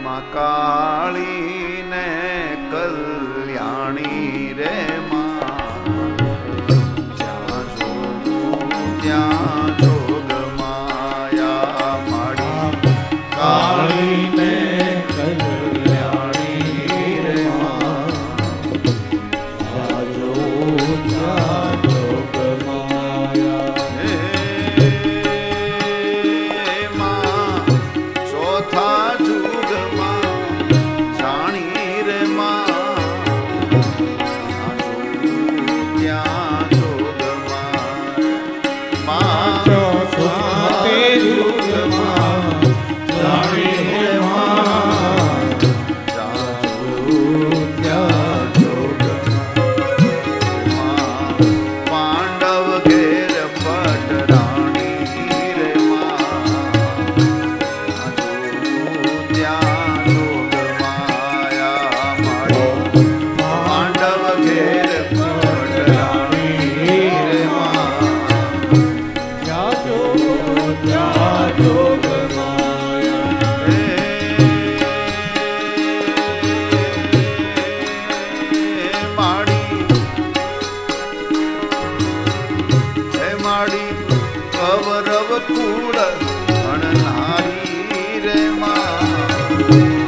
માં કાળી ને કલ્યાણી રે માં, જ્યાં જોગું ત્યાં જોગ માયા માડી કાળી ને કલ્યાણી રે માં, જ્યાં જોગું ત્યાં જોગ માયા. ચોથા જુગમાં જાણી રે માં, ત્યાં જોગમાં ચોથા જુગમાં જાણી રે માં, ત્યાં જોગમાં પાંડવ ઘેર પટરાણી રે માં, ત્યાં જોગ માયા માડી પાંડવ ઘેર પટરાણી રે માં, ત્યાં જોગ માયા. માડી કૌરવ કુળ ભણનારી રે માં,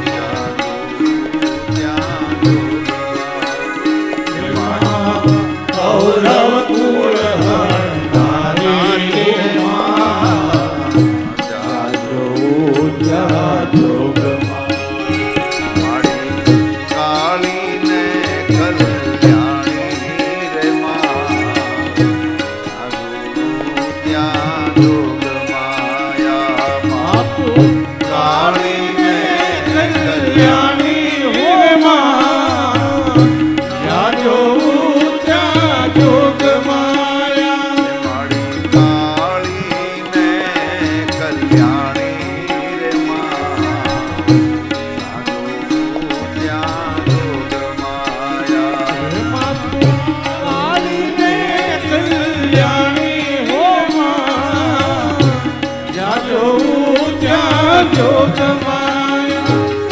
કૌરવ કુળ ભણનારી રે માં, ત્યાં જોગ માડી કાળી ને કલ્યાણી રે માં, ત્યાં જોગ માયા બાપુ કાળી ને કલ્યાણી હો માં, ત્યાં જોગ માયા માડી કાળી ને કલ્યાણી રે માં, ત્યાં જોગ માયા કાળી ને કલ્યાણી હો માં, ત્યાં જોગ માયા.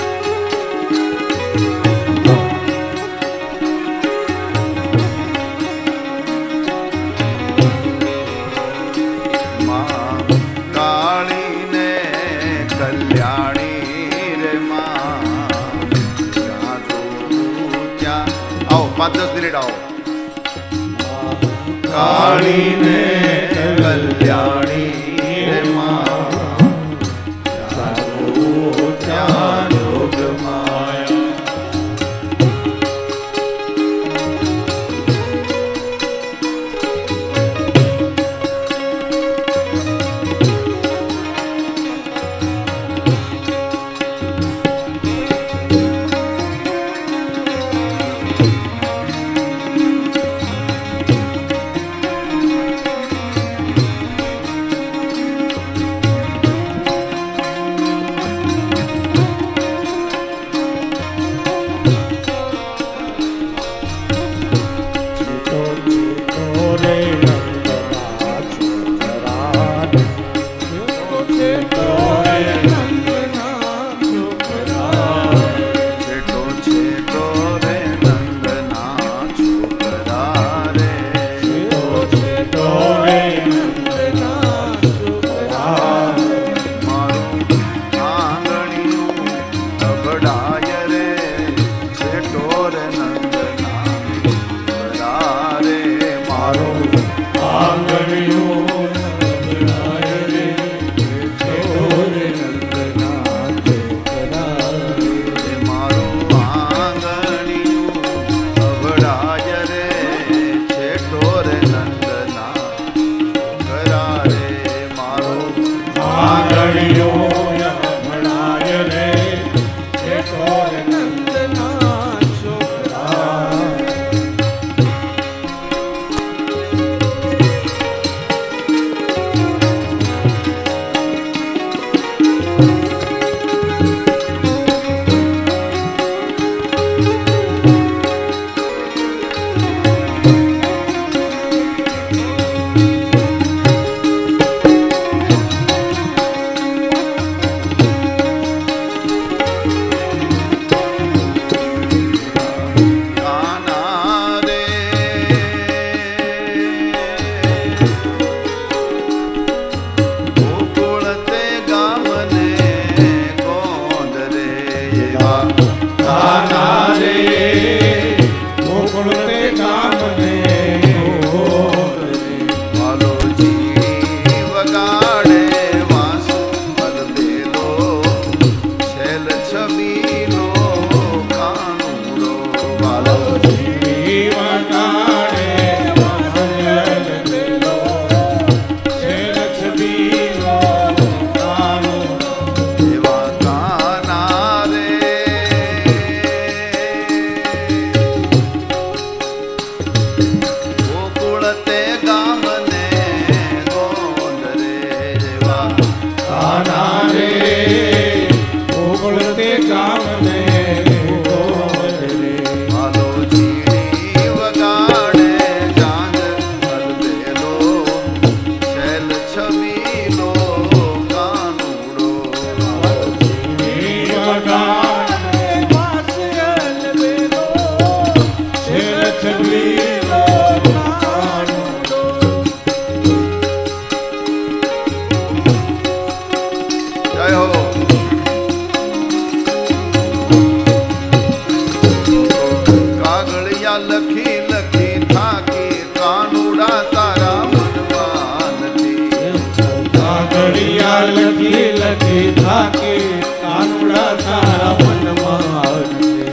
માં કાળી ને કલ્યાણી રે માં, ત્યાં ત્યાં આવો 5-10 મિનિટ આવો. કાળી ને કલ્યાણી રે માં, ત્યાં જોગ માયા. ગામને ગોરે હાલો ચીડી વગાડે જાંજ હલદેલો શૈલ છબીલો કાનુડો વગાડે વાસલ બેલો છેલ છબીલો કાનુડો જય હો કાગળિયા લખી લખી થાકી કાનુડા તારા મનમાં નથી કાગળિયા લખી લખી થાકી કાનુડા તારા મનમાં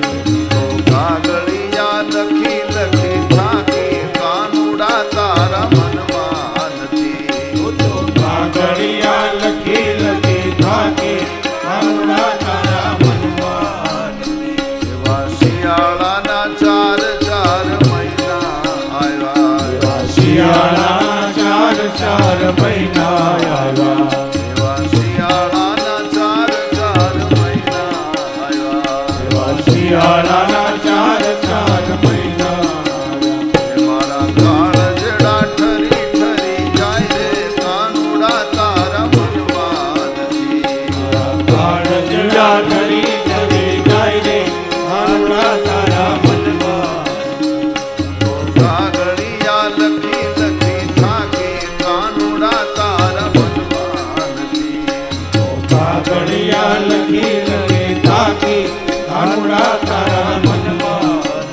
કાગળિયા લખી લખી થાકી કાનુડા તારા મનમાં નથી કાગળિયા લખી લખી થાકી કાનુડા તારા મનમાં એવા શિયાળાના ચાર ચાર મહિના આવ્યા શિયાળા ચાર ચાર મહિના આવ્યા એવા શિયાળાના ચાર ચાર મહિના આવ્યા શિયાળાના ચાર ચાર મહિના આવ્યા મારા કાળજડા ઠરી ઠરી જાય રે કાનુડા તારા મનમાં નથી કાળજડા ઠરી ઠરી જાય રે કાનુડા તારા મનમાં કાગળિયા લખી લખી થાકી કાનુડા તારા મનમાં નથી કાગળિયા લખી લખી થાકી કાનુડા તારા મનમાં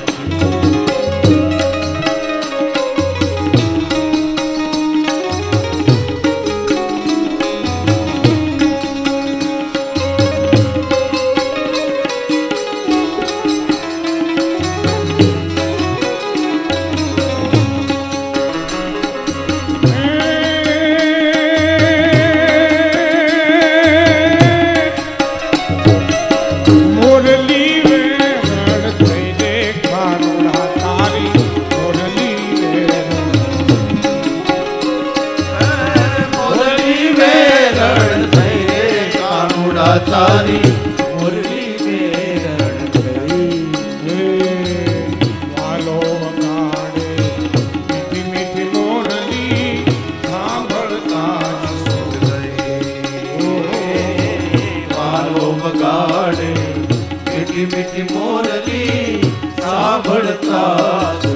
મોરલી વેરણ થઈ રે કાનુડા તારી મોરલી વેરણ થઈ રે કાનુડા તારી મોરલી વેરણ થઈ વાલો વગાડે મીઠી મીઠી મોરલી સાંભળતા વાલો વગાડે મીઠી મીઠી મોરલી સાંભળતા